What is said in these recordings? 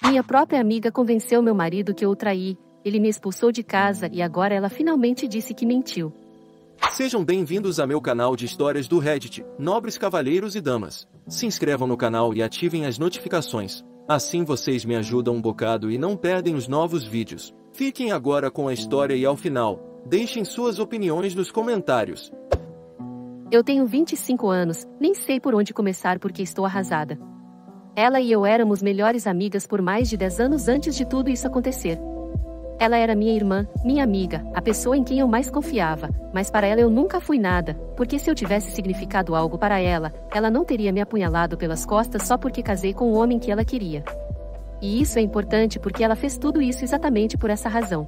Minha própria amiga convenceu meu marido que eu o traí, ele me expulsou de casa e agora ela finalmente disse que mentiu. Sejam bem-vindos a meu canal de histórias do Reddit, nobres cavalheiros e damas. Se inscrevam no canal e ativem as notificações. Assim vocês me ajudam um bocado e não perdem os novos vídeos. Fiquem agora com a história e ao final, deixem suas opiniões nos comentários. Eu tenho 25 anos, nem sei por onde começar porque estou arrasada. Ela e eu éramos melhores amigas por mais de 10 anos antes de tudo isso acontecer. Ela era minha irmã, minha amiga, a pessoa em quem eu mais confiava, mas para ela eu nunca fui nada, porque se eu tivesse significado algo para ela, ela não teria me apunhalado pelas costas só porque casei com o homem que ela queria. E isso é importante porque ela fez tudo isso exatamente por essa razão.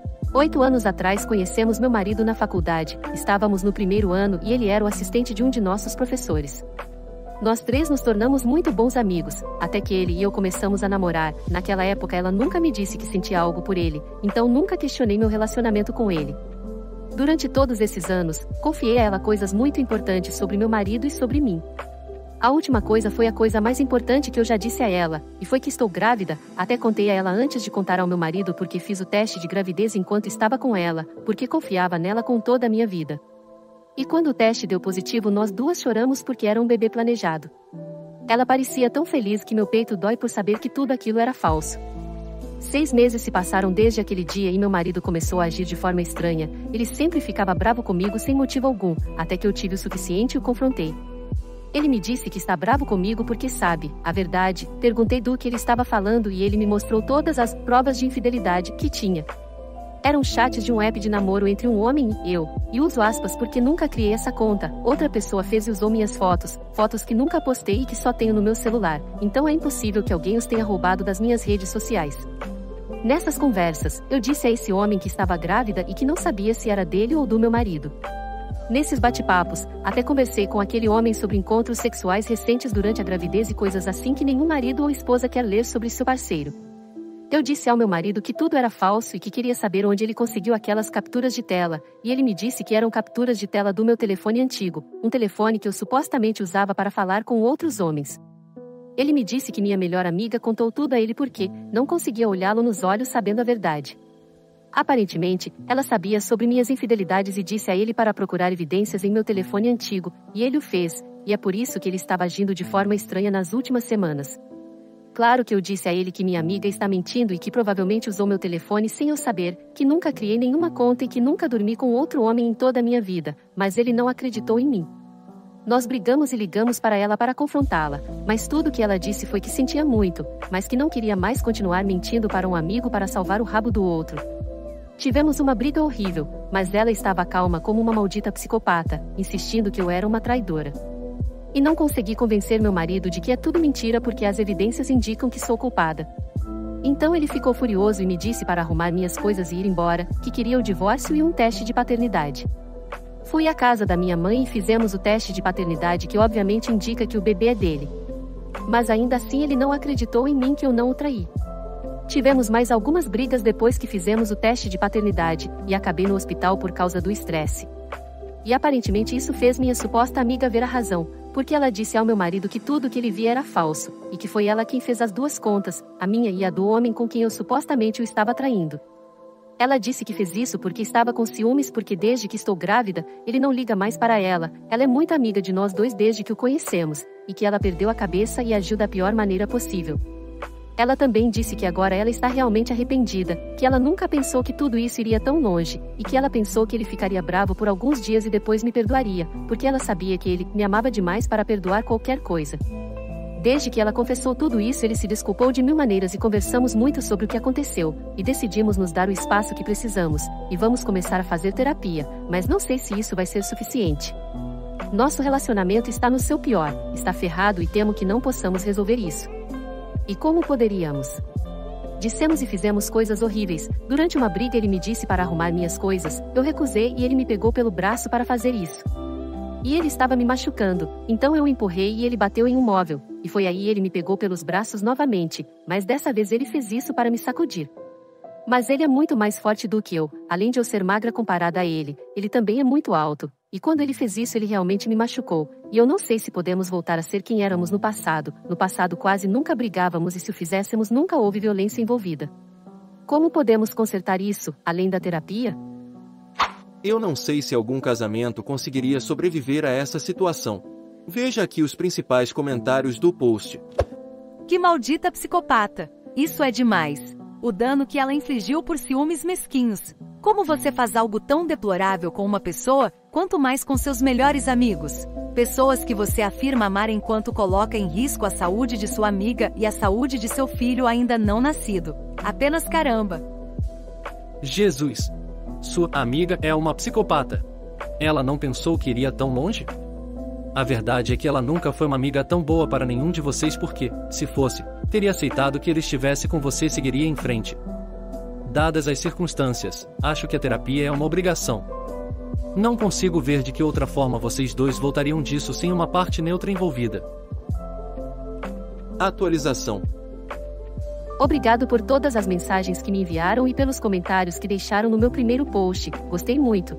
8 anos atrás conhecemos meu marido na faculdade, estávamos no primeiro ano e ele era o assistente de um de nossos professores. Nós três nos tornamos muito bons amigos, até que ele e eu começamos a namorar. Naquela época ela nunca me disse que sentia algo por ele, então nunca questionei meu relacionamento com ele. Durante todos esses anos, confiei a ela coisas muito importantes sobre meu marido e sobre mim. A última coisa foi a coisa mais importante que eu já disse a ela, e foi que estou grávida. Até contei a ela antes de contar ao meu marido porque fiz o teste de gravidez enquanto estava com ela, porque confiava nela com toda a minha vida. E quando o teste deu positivo nós duas choramos porque era um bebê planejado. Ela parecia tão feliz que meu peito dói por saber que tudo aquilo era falso. 6 meses se passaram desde aquele dia e meu marido começou a agir de forma estranha. Ele sempre ficava bravo comigo sem motivo algum, até que eu tive o suficiente e o confrontei. Ele me disse que está bravo comigo porque sabe a verdade. Perguntei do que ele estava falando e ele me mostrou todas as provas de infidelidade que tinha. Eram chats de um app de namoro entre um homem e eu, e uso aspas porque nunca criei essa conta. Outra pessoa fez e usou minhas fotos que nunca postei e que só tenho no meu celular, então é impossível que alguém os tenha roubado das minhas redes sociais. Nessas conversas, eu disse a esse homem que estava grávida e que não sabia se era dele ou do meu marido. Nesses bate-papos, até conversei com aquele homem sobre encontros sexuais recentes durante a gravidez e coisas assim que nenhum marido ou esposa quer ler sobre seu parceiro. Eu disse ao meu marido que tudo era falso e que queria saber onde ele conseguiu aquelas capturas de tela, e ele me disse que eram capturas de tela do meu telefone antigo, um telefone que eu supostamente usava para falar com outros homens. Ele me disse que minha melhor amiga contou tudo a ele porque não conseguia olhá-lo nos olhos sabendo a verdade. Aparentemente, ela sabia sobre minhas infidelidades e disse a ele para procurar evidências em meu telefone antigo, e ele o fez, e é por isso que ele estava agindo de forma estranha nas últimas semanas. Claro que eu disse a ele que minha amiga está mentindo e que provavelmente usou meu telefone sem eu saber, que nunca criei nenhuma conta e que nunca dormi com outro homem em toda a minha vida, mas ele não acreditou em mim. Nós brigamos e ligamos para ela para confrontá-la, mas tudo que ela disse foi que sentia muito, mas que não queria mais continuar mentindo para um amigo para salvar o rabo do outro. Tivemos uma briga horrível, mas ela estava calma como uma maldita psicopata, insistindo que eu era uma traidora. E não consegui convencer meu marido de que é tudo mentira porque as evidências indicam que sou culpada. Então ele ficou furioso e me disse para arrumar minhas coisas e ir embora, que queria o divórcio e um teste de paternidade. Fui à casa da minha mãe e fizemos o teste de paternidade que obviamente indica que o bebê é dele. Mas ainda assim ele não acreditou em mim que eu não o traí. Tivemos mais algumas brigas depois que fizemos o teste de paternidade, e acabei no hospital por causa do estresse. E aparentemente isso fez minha suposta amiga ver a razão, porque ela disse ao meu marido que tudo que ele via era falso, e que foi ela quem fez as duas contas, a minha e a do homem com quem eu supostamente o estava traindo. Ela disse que fez isso porque estava com ciúmes porque desde que estou grávida, ele não liga mais para ela é muito amiga de nós dois desde que o conhecemos, e que ela perdeu a cabeça e agiu da pior maneira possível. Ela também disse que agora ela está realmente arrependida, que ela nunca pensou que tudo isso iria tão longe, e que ela pensou que ele ficaria bravo por alguns dias e depois me perdoaria, porque ela sabia que ele me amava demais para perdoar qualquer coisa. Desde que ela confessou tudo isso ele se desculpou de 1000 maneiras e conversamos muito sobre o que aconteceu, e decidimos nos dar o espaço que precisamos, e vamos começar a fazer terapia, mas não sei se isso vai ser suficiente. Nosso relacionamento está no seu pior, está ferrado e temo que não possamos resolver isso. E como poderíamos? Dissemos e fizemos coisas horríveis. Durante uma briga ele me disse para arrumar minhas coisas, eu recusei e ele me pegou pelo braço para fazer isso. E ele estava me machucando, então eu o empurrei e ele bateu em um móvel, e foi aí ele me pegou pelos braços novamente, mas dessa vez ele fez isso para me sacudir. Mas ele é muito mais forte do que eu, além de eu ser magra comparada a ele também é muito alto, E quando ele fez isso, ele realmente me machucou, e eu não sei se podemos voltar a ser quem éramos no passado. No passado quase nunca brigávamos e se o fizéssemos nunca houve violência envolvida. Como podemos consertar isso, além da terapia? Eu não sei se algum casamento conseguiria sobreviver a essa situação. Veja aqui os principais comentários do post. Que maldita psicopata! Isso é demais. O dano que ela infligiu por ciúmes mesquinhos. Como você faz algo tão deplorável com uma pessoa, quanto mais com seus melhores amigos? Pessoas que você afirma amar enquanto coloca em risco a saúde de sua amiga e a saúde de seu filho ainda não nascido. Apenas caramba. Jesus! Sua amiga é uma psicopata. Ela não pensou que iria tão longe? A verdade é que ela nunca foi uma amiga tão boa para nenhum de vocês porque, se fosse, teria aceitado que ele estivesse com você e seguiria em frente. Dadas as circunstâncias, acho que a terapia é uma obrigação. Não consigo ver de que outra forma vocês dois voltariam disso sem uma parte neutra envolvida. Atualização. Obrigado por todas as mensagens que me enviaram e pelos comentários que deixaram no meu primeiro post, gostei muito.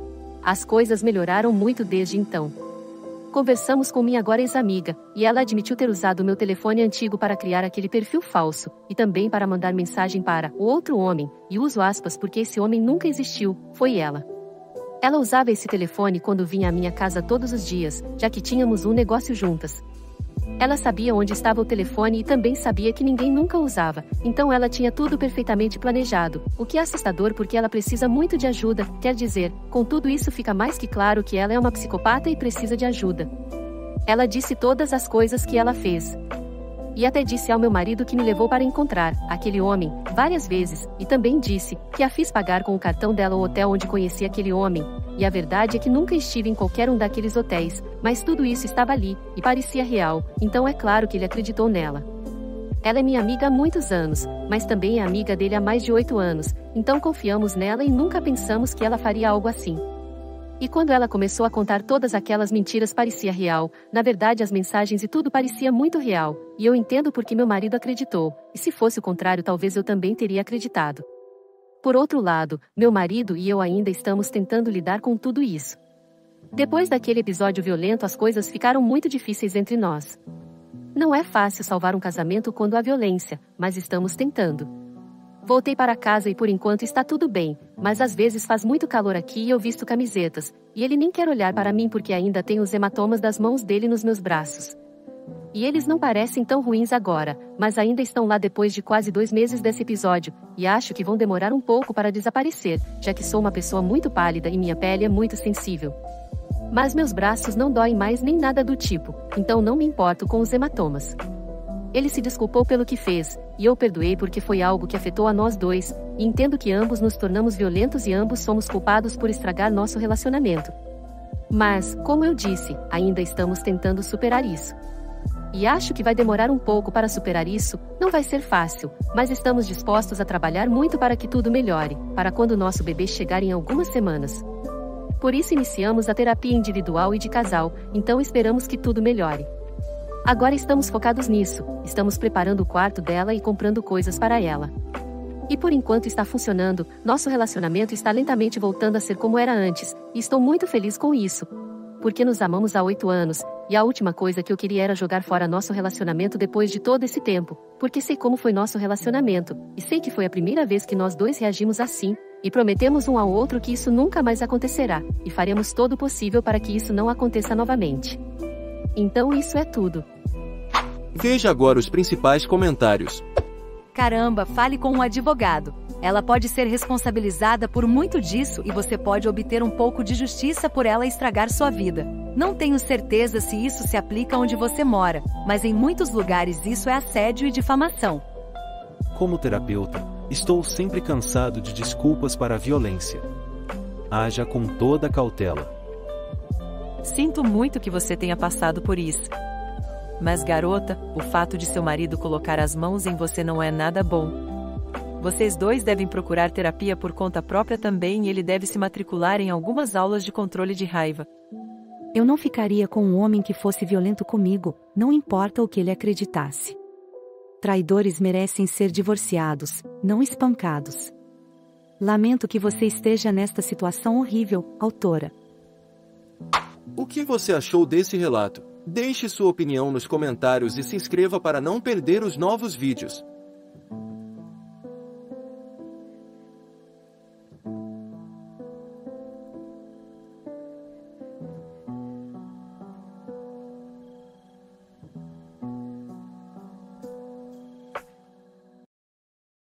As coisas melhoraram muito desde então. Conversamos com minha agora ex-amiga, e ela admitiu ter usado o meu telefone antigo para criar aquele perfil falso, e também para mandar mensagem para o outro homem, e uso aspas porque esse homem nunca existiu, foi ela. Ela usava esse telefone quando vinha à minha casa todos os dias, já que tínhamos um negócio juntas. Ela sabia onde estava o telefone e também sabia que ninguém nunca usava, então ela tinha tudo perfeitamente planejado, o que é assustador porque ela precisa muito de ajuda, quer dizer, com tudo isso fica mais que claro que ela é uma psicopata e precisa de ajuda. Ela disse todas as coisas que ela fez. E até disse ao meu marido que me levou para encontrar aquele homem, várias vezes, e também disse que a fiz pagar com o cartão dela o hotel onde conheci aquele homem, e a verdade é que nunca estive em qualquer um daqueles hotéis, mas tudo isso estava ali, e parecia real, então é claro que ele acreditou nela. Ela é minha amiga há muitos anos, mas também é amiga dele há mais de 8 anos, então confiamos nela e nunca pensamos que ela faria algo assim. E quando ela começou a contar todas aquelas mentiras parecia real, na verdade as mensagens e tudo parecia muito real, e eu entendo porque meu marido acreditou, e se fosse o contrário talvez eu também teria acreditado. Por outro lado, meu marido e eu ainda estamos tentando lidar com tudo isso. Depois daquele episódio violento as coisas ficaram muito difíceis entre nós. Não é fácil salvar um casamento quando há violência, mas estamos tentando. Voltei para casa e por enquanto está tudo bem, mas às vezes faz muito calor aqui e eu visto camisetas, e ele nem quer olhar para mim porque ainda tem os hematomas das mãos dele nos meus braços. E eles não parecem tão ruins agora, mas ainda estão lá depois de quase 2 meses desse episódio, e acho que vão demorar um pouco para desaparecer, já que sou uma pessoa muito pálida e minha pele é muito sensível. Mas meus braços não doem mais nem nada do tipo, então não me importo com os hematomas. Ele se desculpou pelo que fez, e eu perdoei porque foi algo que afetou a nós dois, e entendo que ambos nos tornamos violentos e ambos somos culpados por estragar nosso relacionamento. Mas, como eu disse, ainda estamos tentando superar isso. E acho que vai demorar um pouco para superar isso, não vai ser fácil, mas estamos dispostos a trabalhar muito para que tudo melhore, para quando nosso bebê chegar em algumas semanas. Por isso iniciamos a terapia individual e de casal, então esperamos que tudo melhore. Agora estamos focados nisso, estamos preparando o quarto dela e comprando coisas para ela. E por enquanto está funcionando, nosso relacionamento está lentamente voltando a ser como era antes, e estou muito feliz com isso. Porque nos amamos há 8 anos, e a última coisa que eu queria era jogar fora nosso relacionamento depois de todo esse tempo, porque sei como foi nosso relacionamento, e sei que foi a primeira vez que nós dois reagimos assim, e prometemos um ao outro que isso nunca mais acontecerá, e faremos todo o possível para que isso não aconteça novamente. Então isso é tudo. Veja agora os principais comentários. Caramba, fale com um advogado. Ela pode ser responsabilizada por muito disso e você pode obter um pouco de justiça por ela estragar sua vida. Não tenho certeza se isso se aplica onde você mora, mas em muitos lugares isso é assédio e difamação. Como terapeuta, estou sempre cansado de desculpas para a violência. Haja com toda cautela. Sinto muito que você tenha passado por isso. Mas garota, o fato de seu marido colocar as mãos em você não é nada bom. Vocês dois devem procurar terapia por conta própria também e ele deve se matricular em algumas aulas de controle de raiva. Eu não ficaria com um homem que fosse violento comigo, não importa o que ele acreditasse. Traidores merecem ser divorciados, não espancados. Lamento que você esteja nesta situação horrível, autora. O que você achou desse relato? Deixe sua opinião nos comentários e se inscreva para não perder os novos vídeos.